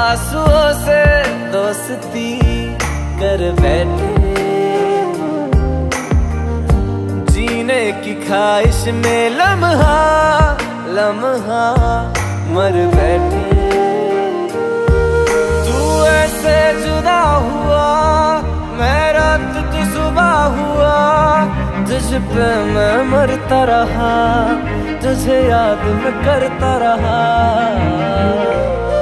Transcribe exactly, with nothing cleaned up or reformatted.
आंसुओं से दोस्ती कर बैठे, जीने की ख्वाहिश में लम्हा लम्हा मर बैठे। तू ऐसे जुदा हुआ, मैं रात तू सुबह हुआ, तुझ पे मैं मरता रहा, तुझे याद मैं करता रहा।